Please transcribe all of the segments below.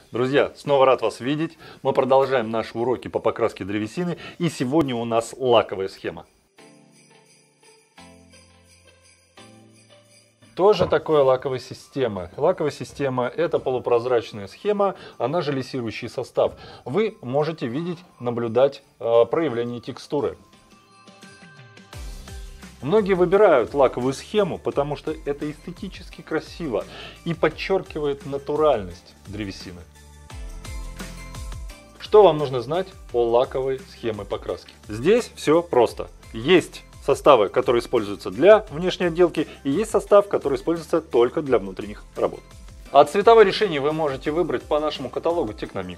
Друзья, снова рад вас видеть. Мы продолжаем наши уроки по покраске древесины. И сегодня у нас лаковая схема. Тоже такое лаковая система. Лаковая система – это полупрозрачная схема, она же лессирующий состав. Вы можете видеть, наблюдать проявление текстуры. Многие выбирают лаковую схему, потому что это эстетически красиво и подчеркивает натуральность древесины. Что вам нужно знать о лаковой схеме покраски? Здесь все просто. Есть составы, которые используются для внешней отделки, и есть состав, который используется только для внутренних работ. А цветовое решение вы можете выбрать по нашему каталогу Technomix.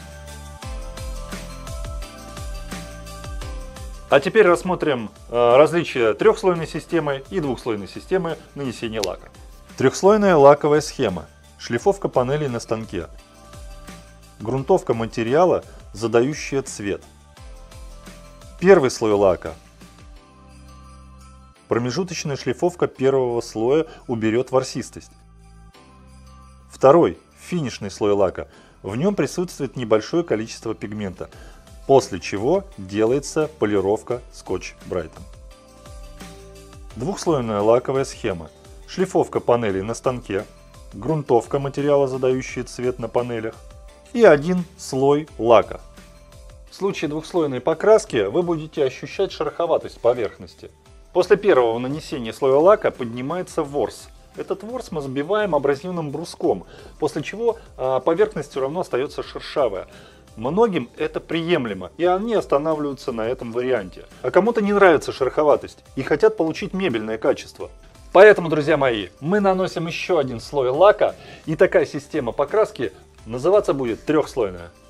А теперь рассмотрим различия трехслойной системы и двухслойной системы нанесения лака. Трехслойная лаковая схема. Шлифовка панелей на станке. Грунтовка материала, задающая цвет. Первый слой лака. Промежуточная шлифовка первого слоя уберет ворсистость. Второй, финишный слой лака. В нем присутствует небольшое количество пигмента, после чего делается полировка скотч-брайтом. Двухслойная лаковая схема. Шлифовка панелей на станке, грунтовка материала, задающая цвет на панелях, и один слой лака. В случае двухслойной покраски вы будете ощущать шероховатость поверхности. После первого нанесения слоя лака поднимается ворс. Этот ворс мы сбиваем абразивным бруском, после чего поверхность все равно остается шершавая. Многим это приемлемо, и они останавливаются на этом варианте. А кому-то не нравится шероховатость и хотят получить мебельное качество. Поэтому, друзья мои, мы наносим еще один слой лака, и такая система покраски называться будет трехслойная.